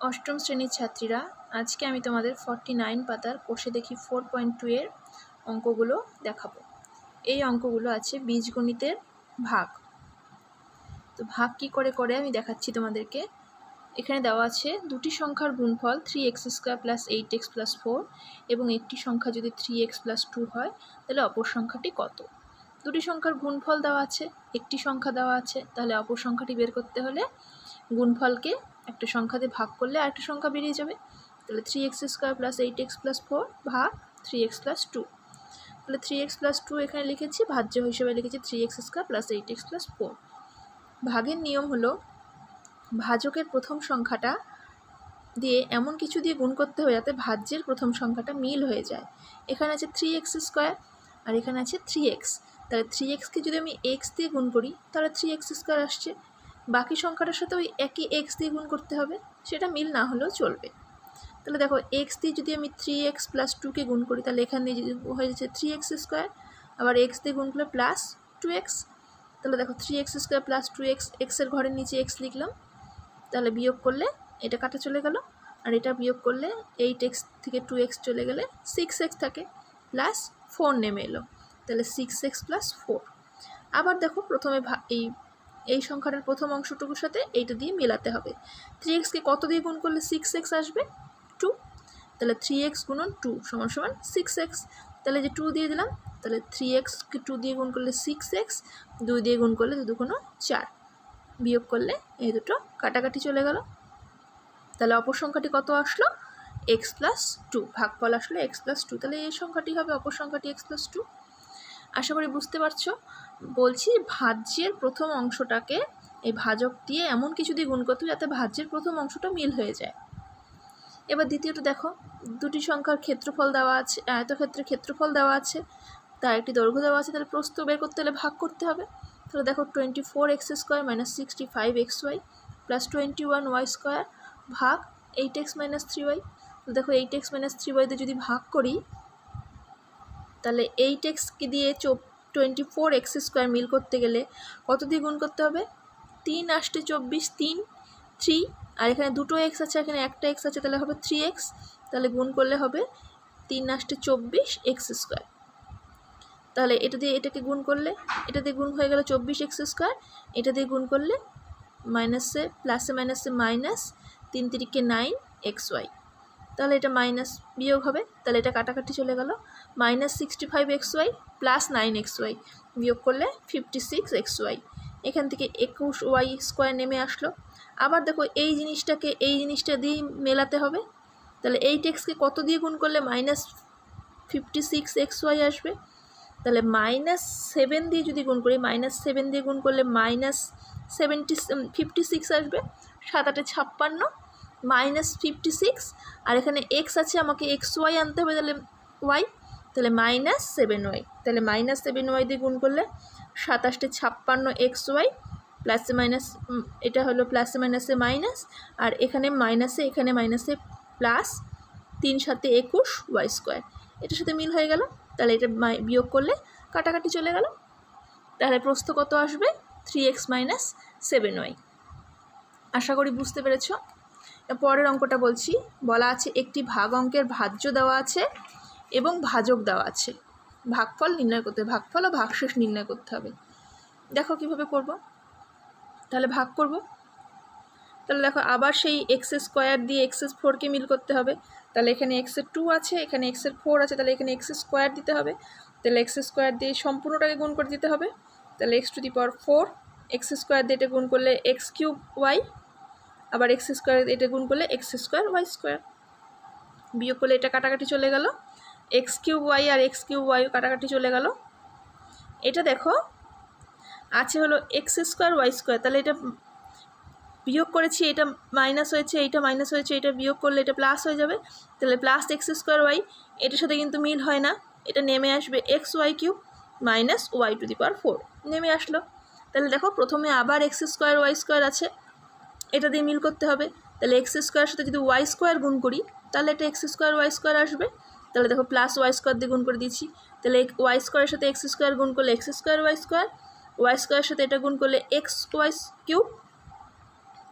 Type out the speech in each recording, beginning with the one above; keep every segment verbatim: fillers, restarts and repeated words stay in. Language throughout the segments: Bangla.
অষ্টম শ্রেণীর ছাত্রীরা, আজকে আমি তোমাদের ফর্টি নাইন পাতার কোষে দেখি ফোর পয়েন্ট টু এর অঙ্কগুলো দেখাবো। এই অঙ্কগুলো আছে বীজগণিতের ভাগ। তো ভাগ কি করে করে আমি দেখাচ্ছি তোমাদেরকে। এখানে দেওয়া আছে দুটি সংখ্যার গুণফল three x square plus eight x plus four এবং একটি সংখ্যা যদি থ্রি এক্স প্লাস টু হয় তাহলে অপর সংখ্যাটি কত। দুটি সংখ্যার গুণফল দেওয়া আছে, একটি সংখ্যা দেওয়া আছে, তাহলে অপর সংখ্যাটি বের করতে হলে গুণফলকে একটা সংখ্যা দিয়ে ভাগ করলে আরেকটা সংখ্যা বেরিয়ে যাবে। তাহলে three x square plus eight x plus four ভাগ থ্রি এক্স প্লাস টু। তাহলে থ্রি এক্স প্লাস টু এখানে লিখেছি, ভাজ্য হিসেবে লিখেছি three x square plus eight x plus four. ভাগের নিয়ম হলো ভাজকের প্রথম সংখ্যাটা দিয়ে এমন কিছু দিয়ে গুণ করতে হবে যাতে ভাজ্যের প্রথম সংখ্যাটা মিল হয়ে যায়। এখানে আছে থ্রি এক্স স্কোয়ার আর এখানে আছে থ্রি এক্স। তাহলে থ্রি এক্সকে যদি আমি এক্স দিয়ে গুণ করি তাহলে থ্রি এক্স স্কোয়ার আসছে। বাকি সংখ্যাটার সাথে ওই একই এক্স দিয়ে গুণ করতে হবে, সেটা মিল না হলেও চলবে। তাহলে দেখো এক্স দিয়ে যদি আমি থ্রি এক্স প্লাস টুকে গুণ করি তাহলে এখান দিয়ে যদি হয়ে যাচ্ছে থ্রি এক্স স্কোয়ার, আবার এক্স দিয়ে গুণ করলে প্লাস টু এক্স। তাহলে দেখো three x square plus two x, এক্সের ঘরের নিচে এক্স লিখলাম, তাহলে বিয়োগ করলে এটা কাটা চলে গেল, আর এটা বিয়োগ করলে এইট এক্স থেকে টু এক্স চলে গেলে সিক্স এক্স থাকে, প্লাস ফোর নেমে এলো, তাহলে সিক্স এক্স প্লাস ফোর। আবার দেখো প্রথমে এই এই সংখ্যাটার প্রথম অংশটুকুর সাথে এইটা দিয়ে মেলাতে হবে। থ্রি এক্সকে কত দিয়ে গুণ করলে সিক্স এক্স আসবে? টু। তাহলে থ্রি এক্স গুণন টু সমান সমান সিক্স এক্স। তাহলে যে টু দিয়ে দিলাম, তাহলে থ্রি এক্সকে টু দিয়ে গুণ করলে সিক্স এক্স, দুই দিয়ে গুণ করলে দু দুগুণ চার, বিয়োগ করলে এই দুটো কাটাকাটি চলে গেল। তাহলে অপর সংখ্যাটি কত আসলো? X plus two. ভাগফল আসলো এক্স প্লাস টু। তাহলে এই সংখ্যাটি হবে অপর সংখ্যাটি এক্স প্লাস টু। আশা করি বুঝতে পারছো। বলছি ভাজ্যের প্রথম অংশটাকে এই ভাজক দিয়ে এমন কিছু দিয়ে গুণ করতে যাতে ভাজ্যের প্রথম অংশটা মিল হয়ে যায়। এবার দ্বিতীয়টা দেখো, দুটি সংখ্যার ক্ষেত্রফল দেওয়া আছে, আয়তক্ষেত্রের ক্ষেত্রফল দেওয়া আছে, তার একটি দৈর্ঘ্য দেওয়া আছে, তাহলে প্রস্থ বের করতে হলে ভাগ করতে হবে। তাহলে দেখো twenty four x square minus sixty five x y plus twenty one y square ভাগ eight x minus three y. দেখো এইট এক্স মাইনাস থ্রি ওয়াইতে যদি ভাগ করি তাহলে এইট এক্সকে দিয়ে টোয়েন্টি ফোর এক্স স্কোয়ার মিল করতে গেলে কত দিয়ে গুণ করতে হবে? তিন আষ্টে চব্বিশ, তিন থ্রি, আর এখানে দুটো এক্স আছে, এখানে একটা এক্স আছে, তাহলে হবে থ্রি এক্স। তাহলে গুণ করলে হবে তিন আষ্টে চব্বিশ এক্স স্কোয়ার। তাহলে এটা দিয়ে এটাকে গুণ করলে এটা দিয়ে গুণ হয়ে গেল চব্বিশ এক্স স্কোয়ার, এটা দিয়ে গুণ করলে মাইনাসে প্লাসে মাইনাসে মাইনাস, তিন তিরিকে নাইন এক্স ওয়াই। তাহলে এটা মাইনাস বিয়োগ হবে, তাহলে এটা কাটাকাটি চলে গেল। Minus sixty five x y plus nine x y বিয়োগ করলে ফিফটি সিক্স এক্স ওয়াই। এখান থেকে একুশ ওয়াই স্কোয়ার নেমে আসলো। আবার দেখো এই জিনিসটাকে এই জিনিসটা দিয়েই মেলাতে হবে। তাহলে এইট এক্সকে কত দিয়ে গুণ করলে minus fifty six x y আসবে? তাহলে মাইনাস সেভেন দিয়ে যদি গুণ করি, মাইনাস সেভেন দিয়ে গুণ করলে মাইনাস সেভেন্টি ফিফটি সিক্স আসবে। সাত আটে ছাপ্পান্ন মাইনাস ফিফটি সিক্স, আর এখানে এক্স আছে, আমাকে এক্স ওয়াই আনতে হবে, তাহলে ওয়াই, তাহলে মাইনাস সেভেন ওয়াই। তাহলে মাইনাস সেভেন ওয়াই দিয়ে গুণ করলে সাতাশটে ছাপ্পান্ন এক্স ওয়াই প্লাসে মাইনাস, এটা হলো প্লাসে মাইনাসে মাইনাস, আর এখানে মাইনাসে এখানে মাইনাসে প্লাস, তিন সাথে একুশ ওয়াই স্কোয়ার। এটার সাথে মিল হয়ে গেল, তাহলে এটা বিয়োগ করলে কাটাকাটি চলে গেল। তাহলে প্রস্থ কত আসবে? Three x minus seven y. আশা করি বুঝতে পেরেছ। পরের অঙ্কটা বলছি, বলা আছে একটি ভাগ অঙ্কের ভাজ্য দেওয়া আছে এবং ভাজক দেওয়া আছে, ভাগফল নির্ণয় করতে হবে, ভাগফল ও ভাগশেষ নির্ণয় করতে হবে। দেখো কিভাবে করব। তাহলে ভাগ করব, তাহলে দেখো আবার সেই এক্স স্কোয়ার দিয়ে এক্স ফোরকে মিল করতে হবে। তাহলে এখানে এক্সের টু আছে, এখানে এক্সের ফোর আছে, তাহলে এখানে এক্স স্কোয়ার দিতে হবে। তাহলে এক্স স্কোয়ার দিয়ে সম্পূর্ণটাকে গুণ করে দিতে হবে। তাহলে x to the power four, x square দিয়ে এটা গুণ করলে এক্স কিউব ওয়াই, আবার এক্স স্কোয়ার এটা গুণ করলে এক্স স্কোয়ার ওয়াই স্কোয়ার, বিয়োগ করলে এটা কাটাকাটি চলে গেল। এক্স কিউব ওয়াই আর এক্স কিউব ওয়াই কাটাকাটি চলে গেল। এটা দেখো আছে হলো এক্স স্কোয়ার ওয়াই স্কোয়ার, তাহলে এটা বিয়োগ করেছি, এটা মাইনাস হয়েছে, এইটা মাইনাস হয়েছে, এটা বিয়োগ করলে এটা প্লাস হয়ে যাবে। তাহলে প্লাস এক্স স্কোয়ার ওয়াই, এটার সাথে কিন্তু মিল হয় না, এটা নেমে আসবে x y cube minus y to the power four নেমে আসলো। তাহলে দেখো প্রথমে আবার এক্স স্কোয়ার ওয়াই স্কোয়ার আছে, এটা দিয়ে মিল করতে হবে। তাহলে এক্স স্কোয়ারের সাথে যদি ওয়াই স্কোয়ার গুণ করি তাহলে এটা এক্স স্কোয়ার ওয়াই স্কোয়ার আসবে। তাহলে দেখো প্লাস ওয়াই স্কোয়ার দিয়ে গুণ করে দিচ্ছি, তাহলে ওয়াই স্কোয়ারের সাথে এক্স স্কোয়ার গুণ করলে x square y square, y স্কোয়ারের সাথে এটা গুণ করলে এক্স ওয়াই কিউব,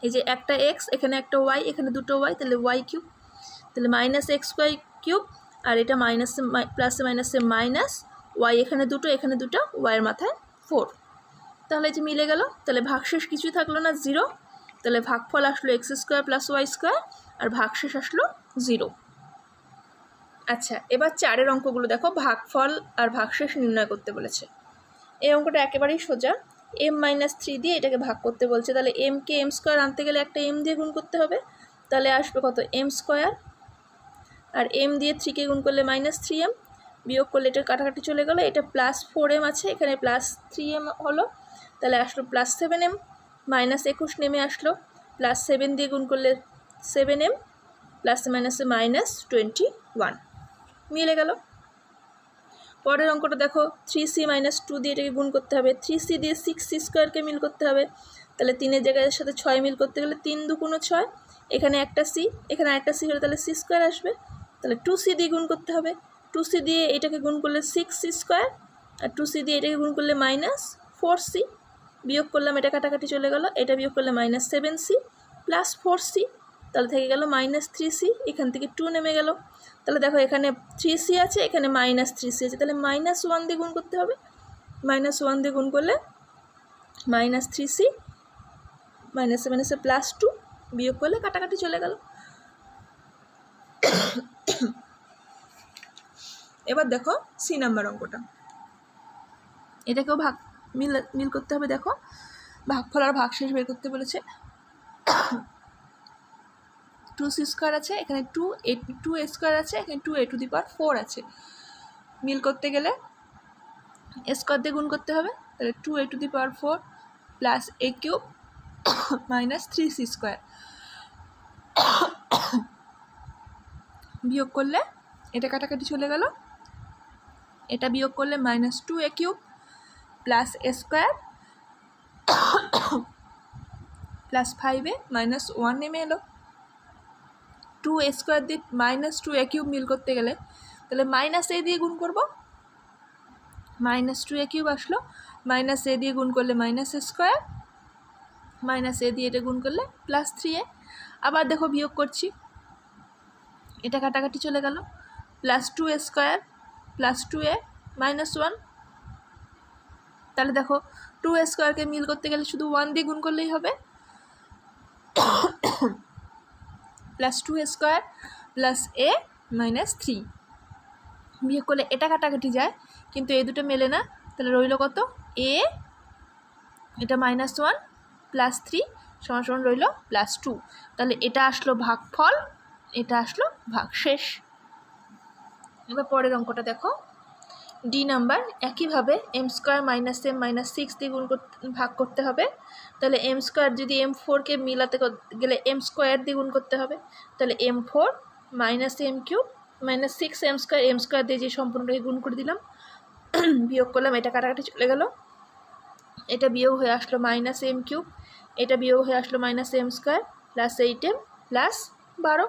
এই যে একটা এক্স, এখানে একটা ওয়াই, এখানে দুটো ওয়াই, তাহলে ওয়াই কিউব, তাহলে মাইনাস এক্স ওয়াই কিউব, আর এটা মাইনাসে প্লাসে মাইনাসে মাইনাস ওয়াই, এখানে দুটো এখানে দুটো, ওয়াইয়ের মাথায় ফোর। তাহলে যে মিলে গেল, তাহলে ভাগশেষ কিছুই থাকলো না, জিরো। তাহলে ভাগফল আসলো x square plus y square, আর ভাগশেষ আসলো জিরো। আচ্ছা, এবার চারের অঙ্কগুলো দেখো, ভাগফল আর ভাগশেষ নির্ণয় করতে বলেছে। এই অঙ্কটা একেবারেই সোজা, এম মাইনাস থ্রি দিয়ে এটাকে ভাগ করতে বলছে। তাহলে এমকে এম স্কোয়ার আনতে গেলে একটা এম দিয়ে গুণ করতে হবে, তাহলে আসবে কত, এম স্কোয়ার, আর এম দিয়ে থ্রিকে গুণ করলে মাইনাস থ্রি এম, বিয়োগ করলে এটার কাটাকাটি চলে গেলো, এটা প্লাস ফোর এম আছে, এখানে প্লাস থ্রি এম হলো, তাহলে আসলো প্লাস সেভেন এম, মাইনাস একুশ নেমে আসলো, প্লাস সেভেন দিয়ে গুণ করলে সেভেন এম, প্লাসে মাইনাসে মাইনাস টোয়েন্টি ওয়ান, মিলে গেল। পরের অঙ্কটা দেখো, থ্রি সি মাইনাস টু দিয়ে এটাকে গুণ করতে হবে, থ্রি সি দিয়ে সিক্স সি স্কোয়ারকে মিল করতে হবে, তাহলে তিনের জায়গায় সাথে ছয় মিল করতে গেলে তিন দুগুণ ছয়, এখানে একটা সি এখানে একটা সি হলে তাহলে সি স্কোয়ার আসবে, তাহলে টু সি দিয়ে গুণ করতে হবে, টু সি দিয়ে এটাকে গুণ করলে সিক্স সি স্কোয়ার, আর টু সি দিয়ে এটাকে গুণ করলে মাইনাস ফোর সি, বিয়োগ করলাম, এটা কাটাকাটি চলে গেল, এটা বিয়োগ করলে minus seven c plus four c, তাহলে থেকে গেল মাইনাস থ্রি সি, এখান থেকে টু নেমে গেল। তাহলে দেখো এখানে থ্রি সি আছে, এখানে মাইনাস থ্রি সি আছে, তাহলে মাইনাস ওয়ান দিয়ে গুণ করতে হবে, মাইনাস ওয়ান দিয়ে গুণ করলে মাইনাস থ্রি সি, মাইনাসে মাইনাসে প্লাস টু, বিয়োগ করলে কাটাকাটি চলে গেল। এবার দেখো সি নাম্বার অঙ্কটা, এটাকেও ভাগ মিল মিল করতে হবে। দেখো ভাগফল আর ভাগশেষ বের করতে বলেছে। টু সি স্কোয়ার আছে, এখানে two a two a square আছে, এখানে two a to the power four আছে, মিল করতে গেলে এ স্কোয়ার দিয়ে গুণ করতে হবে, তাহলে two a to the power four plus a cube minus three c square, বিয়োগ করলে এটা কাটাকাটি চলে গেল, এটা বিয়োগ করলে minus two a cube plus a square plus five a minus one নেমে এলো। টু এ স্কোয়ার দিয়ে মাইনাস টু এ কিউব মিল করতে গেলে তাহলে মাইনাস এ দিয়ে গুণ করব, মাইনাস টু এ কিউব আসলো, মাইনাস এ দিয়ে গুণ করলে minus a square, minus a দিয়ে এটা গুণ করলে প্লাস থ্রি এ। আবার দেখো বিয়োগ করছি, এটা কাটাকাটি চলে গেল, plus two a square plus two a minus one, তাহলে দেখো টু এ স্কোয়ারকে মিল করতে গেলে শুধু ওয়ান দিয়ে গুণ করলেই হবে, plus two a square plus a minus three, বিয়োগ করলে এটা কাটাকাটি যায় কিন্তু এই দুটো মেলে না, তাহলে রইল কত, এ এটা মাইনাস ওয়ান প্লাস থ্রি সমান সমান রইল প্লাস টু, তাহলে এটা আসলো ভাগফল, এটা আসলো ভাগশেষ। এবার পরের অঙ্কটা দেখো, ডি নাম্বার, একইভাবে m square minus M minus six দিয়ে গুণ ভাগ করতে হবে, তাহলে এম স্কোয়ার যদি এম ফোরকে মিলাতে গেলে এম স্কোয়ার দিয়ে গুণ করতে হবে, তাহলে m four minus M cube minus six m square, m square দিয়ে যে সম্পূর্ণটাকে গুণ করে দিলাম, বিয়োগ করলাম, এটা কাটাকাটি চলে গেল, এটা বিয়োগ হয়ে আসলো মাইনাস এম কিউব, এটা বিয়োগ হয়ে আসলো minus m square plus eight m plus বারো।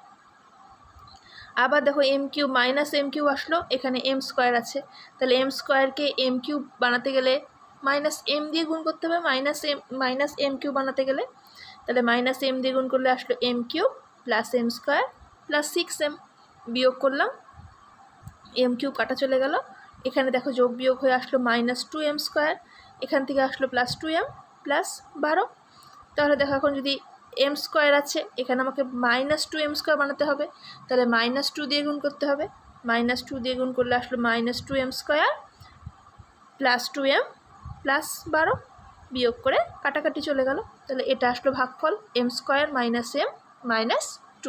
আবার দেখো m cube minus M cube আসলো, এখানে এম স্কোয়ার আছে, তাহলে এম স্কোয়ারকে এম কিউব বানাতে গেলে মাইনাস এম দিয়ে গুণ করতে হবে, minus M minus M cube বানাতে গেলে, তাহলে মাইনাস এম দিয়ে গুণ করলে আসলো M cube plus M square plus six M, বিয়োগ করলাম, এম কিউব কাটা চলে গেল, এখানে দেখো যোগ বিয়োগ হয়ে আসলো মাইনাস টু এম স্কোয়ার, এখান থেকে আসলো প্লাস টু এম প্লাস বারো। তাহলে দেখো এখন যদি এম স্কোয়ার আছে, এখানে আমাকে মাইনাস টু এম স্কোয়ার বানাতে হবে, তাহলে মাইনাস টু দিয়ে গুণ করতে হবে, মাইনাস টু দিয়ে গুণ করলে আসলো minus two M square plus two M plus বারো, বিয়োগ করে কাটাকাটি চলে গেল, তাহলে এটা আসলো ভাগফল M square minus M minus two.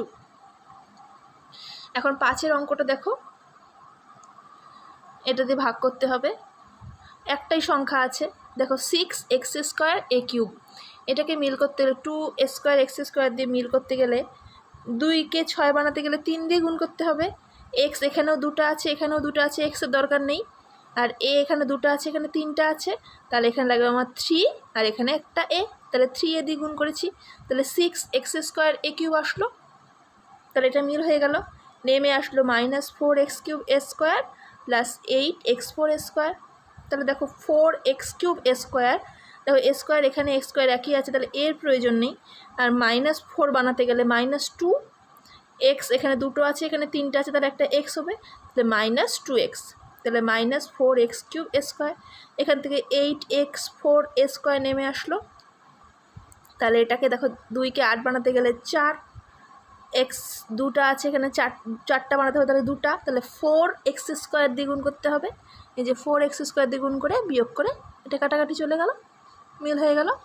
এখন পাঁচের অঙ্কটা দেখো, এটা দিয়ে ভাগ করতে হবে, একটাই সংখ্যা আছে, দেখো six X square A cube, এটাকে মিল করতে গেলে টু স্কোয়ার এক্স স্কোয়ার দিয়ে মিল করতে গেলে দুইকে ছয় বানাতে গেলে তিন দিয়ে গুণ করতে হবে, এক্স এখানেও দুটো আছে এখানেও দুটো আছে, এক্সের দরকার নেই, আর এ এখানে দুটো আছে এখানে তিনটা আছে, তাহলে এখানে লাগবে আমার থ্রি, আর এখানে একটা এ, তাহলে থ্রি এ দিয়ে গুণ করেছি, তাহলে six X square A cube আসলো, তাহলে এটা মিল হয়ে গেল, নেমে আসলো minus four X cube A square plus eight X four A square, তাহলে দেখো four X cube A square দেখো এ স্কোয়ার এখানে এক্স স্কোয়ার একই আছে, তাহলে এর প্রয়োজন নেই। আর মাইনাস ফোর বানাতে গেলে মাইনাস টু এক্স, এখানে দুটো আছে এখানে তিনটে আছে, তাহলে একটা এক্স হবে, তাহলে মাইনাস টু এক্স, তাহলে minus four X cube A square. এখান থেকে eight X four A square নেমে আসলো। তাহলে এটাকে দেখো দুইকে আট বানাতে গেলে চার, এক্স দুটা আছে এখানে চার চারটা বানাতে হবে, তাহলে দুটা, তাহলে ফোর এক্স স্কোয়ার দ্বিগুণ করতে হবে। এই যে ফোর এক্স স্কোয়ার দ্বিগুণ করে বিয়োগ করে এটা কাটাকাটি চলে গেল, মিল হয়ে গেল।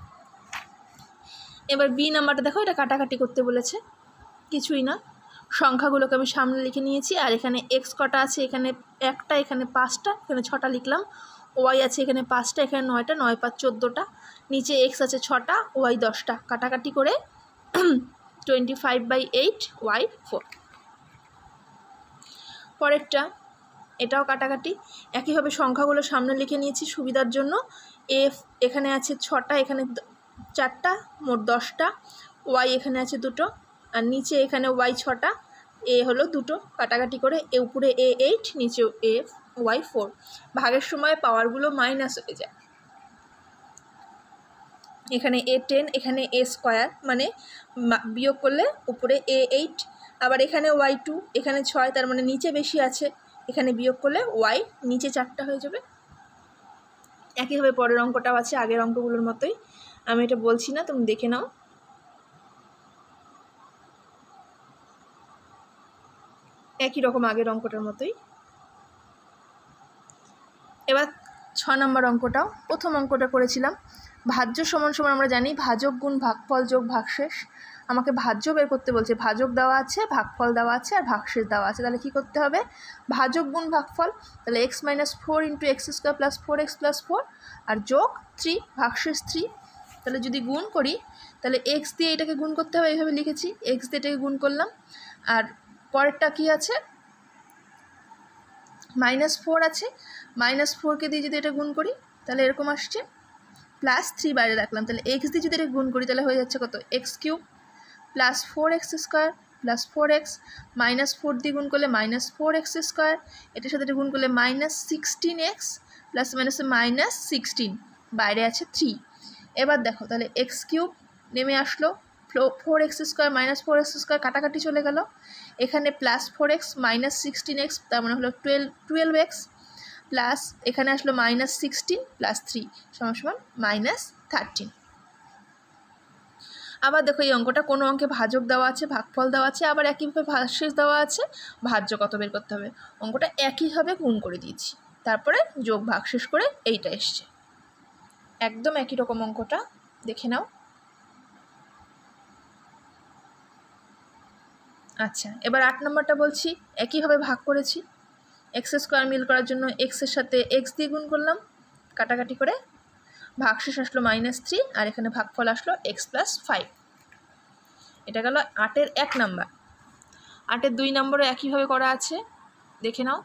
এবার বি নাম্বারটা দেখো, এটা কাটাকাটি করতে বলেছে, কিছুই না, সংখ্যাগুলোকে আমি সামনে লিখে নিয়েছি। আর এখানে এক্স কটা আছে, এখানে একটা, এখানে পাঁচটা, এখানে ছটা লিখলাম। ওয়াই আছে এখানে পাঁচটা, এখানে নয়টা, নয় পাঁচ চোদ্দোটা, নিচে এক্স আছে ছটা, ওয়াই দশটা, কাটাকাটি করে twenty five by eight Y four. পরেরটা এটাও কাটাকাটি, একইভাবে সংখ্যাগুলো সামনে লিখে নিয়েছি সুবিধার জন্য। এফ এখানে আছে ছটা, এখানে চারটা, মোট দশটা, ওয়াই এখানে আছে দুটো, আর নিচে এখানে ওয়াই ছটা, এ হলো দুটো, কাটাকাটি করে এ উপরে এ এইট, নিচে এ ওয়াই ফোর। ভাগের সময় পাওয়ারগুলো মাইনাস হয়ে যায়, এখানে এ টেন, এখানে এ স্কোয়ার, মানে বিয়োগ করলে উপরে এ এইট, আবার এখানে ওয়াই টু, এখানে ছয়, তার মানে নিচে বেশি আছে, এখানে বিয়োগ করলে ওয়াই নিচে চারটা হয়ে যাবে। একইভাবে পরের অঙ্কটাও আছে আগের অঙ্কগুলোর মতোই, আমি এটা বলছি না, তুমি দেখে নাও। একই রকম আগের অঙ্কটার মতোই। এবার ছ নম্বর অঙ্কটাও, প্রথম অঙ্কটা করেছিলাম ভাজ্য সমান সমান, আমরা জানি ভাজক গুণ ভাগফল যোগ ভাগশেষ। আমাকে ভাজ্য বের করতে বলছে, ভাজক দেওয়া আছে, ভাগফল দেওয়া আছে, আর ভাগশেষ দেওয়া আছে। তাহলে কী করতে হবে, ভাজক গুণ ভাগফল, তাহলে X minus four into X square plus four X plus four, আর যোগ থ্রি, ভাগশেষ থ্রি। তাহলে যদি গুণ করি, তাহলে এক্স দিয়ে এটাকে গুণ করতে হবে, এইভাবে লিখেছি, এক্স দিয়ে এটাকে গুণ করলাম। আর পরেরটা কী আছে, মাইনাস ফোর আছে, মাইনাস ফোরকে দিয়ে যদি এটা গুণ করি তাহলে এরকম আসছে, প্লাস থ্রি বাইরে রাখলাম, তাহলে এক্স দিয়ে যদি এটা গুণ করি তাহলে হয়ে যাচ্ছে কত, X cube plus four x square plus four X, minus four দিয়ে গুণ করলে মাইনাস ফোর এক্স স্কোয়ার, এটার সাথে এটা গুণ করলে মাইনাস সিক্সটিন এক্স, প্লাস মাইনাসে মাইনাস সিক্সটিন, বাইরে আছে থ্রি। এবার দেখো তাহলে এক্স কিউব নেমে আসলো, four x square minus four x square কাটাকাটি চলে গেল, এখানে plus four X minus sixteen X, তার মানে হলো টুয়েলভ টুয়েলভ এক্স, প্লাস এখানে আসলো মাইনাস সিক্সটিন প্লাস থ্রি সমান সমান মাইনাস থার্টিন। আবার দেখো এই অঙ্কটা কোনো অঙ্কে ভাজক দেওয়া আছে, ভাগফল দেওয়া আছে, আবার একইভাবে ভাগশেষ দেওয়া আছে, ভাজ্য কত বের করতে হবে। অঙ্কটা একইভাবে গুণ করে দিয়েছি, তারপরে যোগ ভাগশেষ করে এইটা এসছে, একদম একই রকম অঙ্কটা, দেখে নাও। আচ্ছা, এবার আট নম্বরটা বলছি, একইভাবে ভাগ করেছি, এক্স স্কোয়ার মিল করার জন্য এক্সের সাথে এক্স দিয়ে গুণ করলাম, কাটাকাটি করে ভাগশেষ আসলো মাইনাস থ্রি, আর এখানে ভাগফল আসলো এক্স প্লাস ফাইভ। এটা গেল আটের এক নাম্বার। আটের দুই নম্বরও একইভাবে করা আছে, দেখে নাও।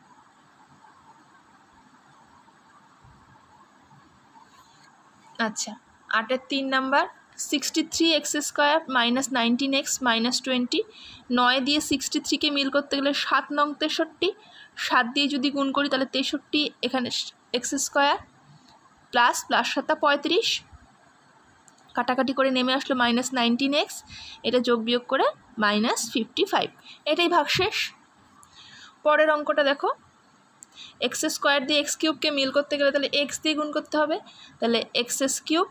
আচ্ছা, আটের তিন number, sixty three x square minus nineteen X minus twenty, নয় দিয়ে সিক্সটি থ্রিকে মিল করতে গেলে সাত নং তেষট্টি, সাত দিয়ে যদি গুণ করি তাহলে তেষট্টি, এখানে এক্স স্কোয়ার প্লাস প্লাস সাতটা পঁয়ত্রিশ, কাটাকাটি করে নেমে আসলো মাইনাস নাইনটিন এক্স, এটা যোগ বিয়োগ করে মাইনাস ফিফটি ফাইভ, এটাই ভাগশেষ। পরের অঙ্কটা দেখো, এক্স স্কোয়ার দিয়ে এক্স কিউবকে মিল করতে গেলে তাহলে এক্স দিয়ে গুণ করতে হবে, তাহলে এক্স এস cube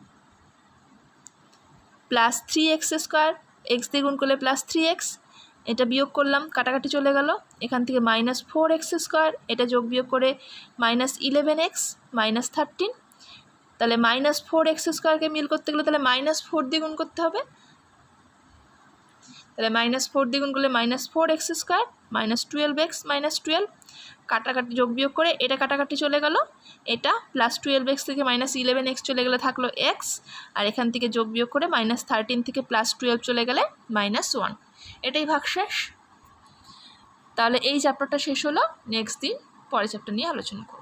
plus three x square, X দিয়ে গুণ করলে প্লাস থ্রি এক্স, এটা বিয়োগ করলাম, কাটাকাটি চলে গেল, এখান থেকে মাইনাস ফোর এক্স স্কোয়ার, এটা যোগ বিয়োগ করে minus eleven X minus thirteen, তাহলে মাইনাস ফোর এক্স স্কোয়ারকে মিল করতে গেলে তাহলে মাইনাস ফোর দিয়ে গুণ করতে হবে, তাহলে মাইনাস ফোর দিয়ে গুণ করলে minus four x square minus twelve X minus twelve, কাটাকাটি যোগ বিয়োগ করে এটা কাটাকাটি চলে গেল, এটা প্লাস টুয়েলভ এক্স থেকে মাইনাস ইলেভেন এক্স চলে গেলে থাকলো এক্স, আর এখান থেকে যোগ বিয়োগ করে মাইনাস থার্টিন থেকে প্লাস টুয়েলভ চলে গেলে মাইনাস ওয়ান, এটাই ভাগশেষ। তাহলে এই চ্যাপ্টারটা শেষ হলো, নেক্সট দিন পরের চ্যাপ্টার নিয়ে আলোচনা করব।